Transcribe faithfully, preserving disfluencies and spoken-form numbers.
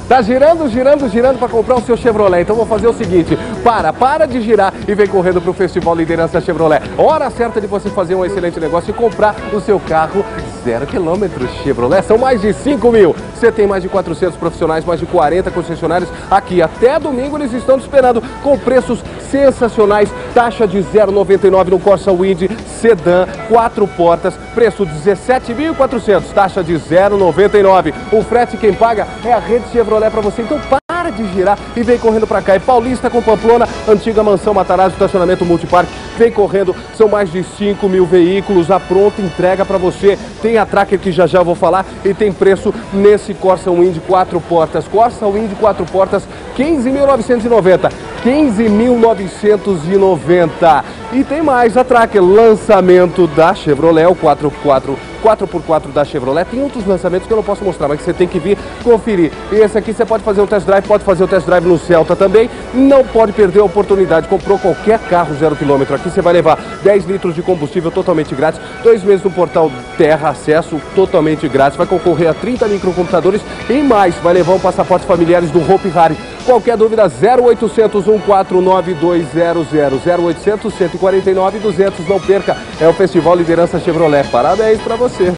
Tá girando, girando, girando para comprar o seu Chevrolet. Então vou fazer o seguinte, para, para de girar e vem correndo para o Festival Liderança Chevrolet. Hora certa de você fazer um excelente negócio e comprar o seu carro zero quilômetros Chevrolet. São mais de cinco mil. Você tem mais de quatrocentos profissionais, mais de quarenta concessionários aqui. Até domingo eles estão te esperando com preços sensacionais. Taxa de zero vírgula noventa e nove no Corsa Wind Sedan, quatro portas, preço dezessete mil e quatrocentos, taxa de zero vírgula noventa e nove. O frete quem paga é a Rede Chevrolet para você. Então para de girar e vem correndo para cá. É Paulista com Pamplona, antiga Mansão Matarazzo, estacionamento multiparque. Vem correndo, são mais de cinco mil veículos, a pronta entrega para você. Tem a Tracker que já já vou falar e tem preço nesse Corsa Wind quatro portas. Corsa Wind quatro portas, quinze mil novecentos e noventa. quinze mil novecentos e noventa. E tem mais, a Tracker, lançamento da Chevrolet, o quatro por quatro da Chevrolet. Tem outros lançamentos que eu não posso mostrar, mas que você tem que vir conferir. E esse aqui você pode fazer um test drive, pode fazer o test drive no Celta também. Não pode perder a oportunidade. Comprou qualquer carro zero quilômetro aqui, você vai levar dez litros de combustível totalmente grátis, dois meses no portal Terra, acesso totalmente grátis, vai concorrer a trinta microcomputadores e mais, vai levar um passaporte familiares do Hopi Hari. Qualquer dúvida, zero oitocentos, um quatro nove, dois zero zero, zero oitocentos, cento e quarenta e nove, duzentos, não perca, é o Festival Liderança Chevrolet. Parabéns para você!